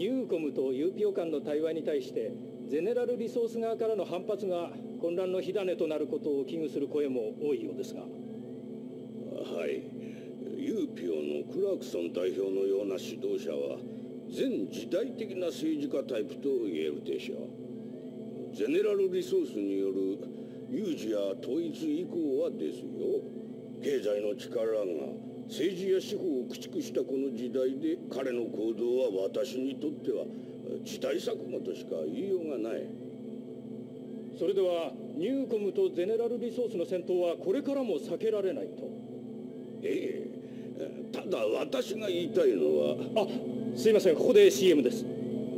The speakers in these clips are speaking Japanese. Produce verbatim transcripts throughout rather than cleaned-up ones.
ニューコムとユーピオ間の対話に対してゼネラルリソース側からの反発が混乱の火種となることを危惧する声も多いようですが。はい、ユーピオのクラークソン代表のような指導者は全時代的な政治家タイプと言えるでしょう。ゼネラルリソースによる有事や統一以降はですよ、経済の力が政治や司法を駆逐したこの時代で彼の行動は私にとっては時代錯誤としか言いようがない。 それではニューコムとゼネラルリソースの戦闘はこれからも避けられないと。 ええ、ただ私が言いたいのは。 あ、すいません、ここで シーエム です。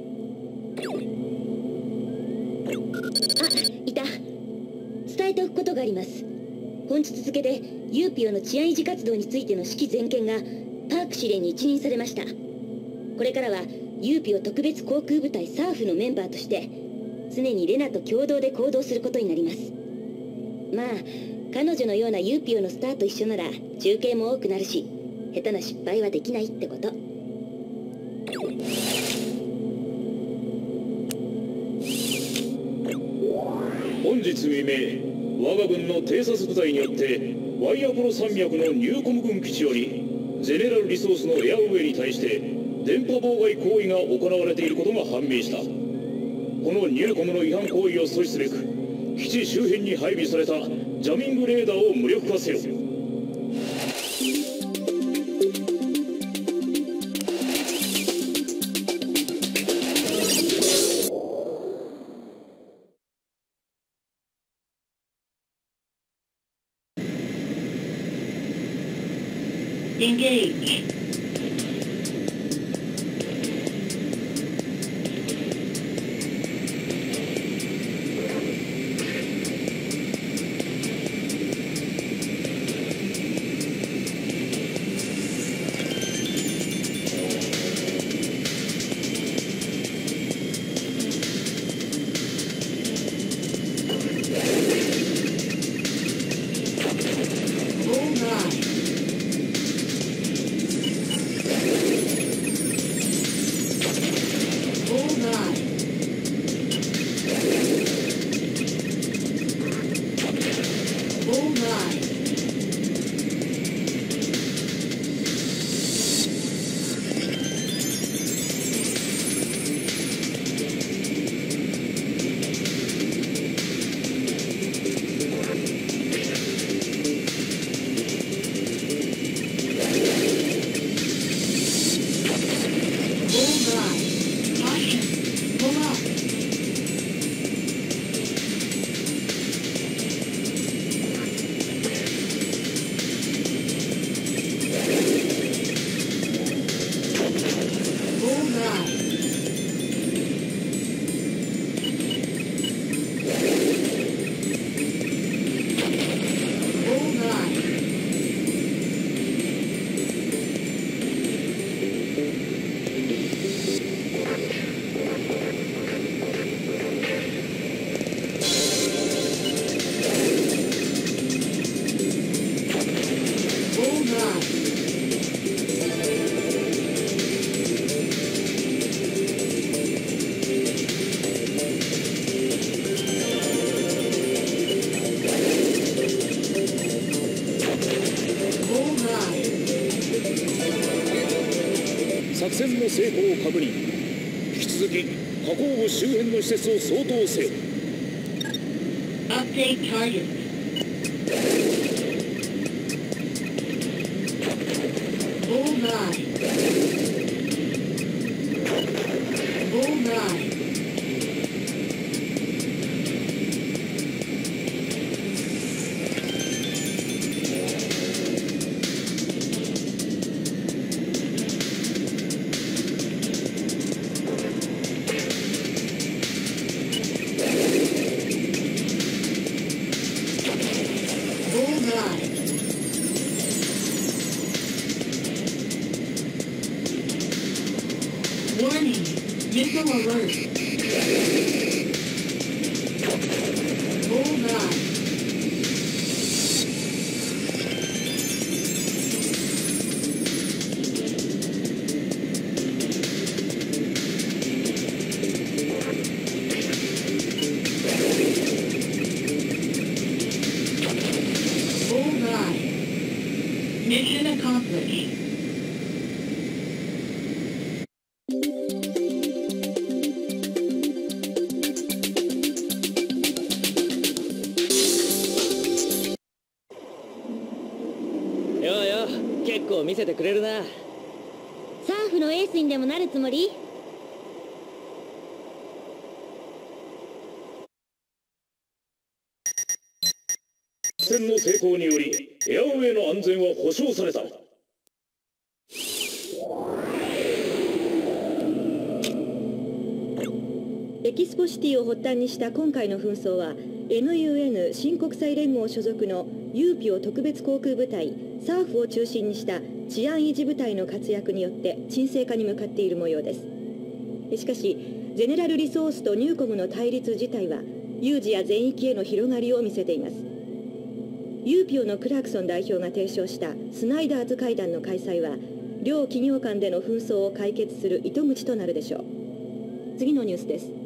あ、いた。伝えておくことがあります。本日付でユーピオの治安維持活動についての指揮全権がパーク司令に一任されました。これからはユーピオ特別航空部隊サーフのメンバーとして常にレナと共同で行動することになります。まあ彼女のようなユーピオのスターと一緒なら中継も多くなるし、下手な失敗はできないってこと。 本日未明、我が軍の偵察部隊によってワイアポロ山脈のニューコム軍基地よりゼネラルリソースのエアウェイに対して電波妨害行為が行われていることが判明した。このニューコムの違反行為を阻止すべく基地周辺に配備されたジャミングレーダーを無力化せよ。 Engage. 成功を確認。引き続き河口部周辺の施設を掃討せよ。 Update target. Bullseye. Bullseye. Warning, missile alert. Bullseye. Mission accomplished. ようよ、結構見せてくれるな。 サーフのエースにでもなるつもり？ 作戦の成功によりエアウェイの安全は保証された。 エキスポシティを発端にした今回の紛争は エヌユーエヌ 新国際連合所属のユーピオ特別航空部隊サーフを中心にした治安維持部隊の活躍によって沈静化に向かっている模様です。しかしゼネラルリソースとニューコムの対立自体は有事や全域への広がりを見せています。ユーピオのクラークソン代表が提唱したスナイダーズ会談の開催は両企業間での紛争を解決する糸口となるでしょう。次のニュースです。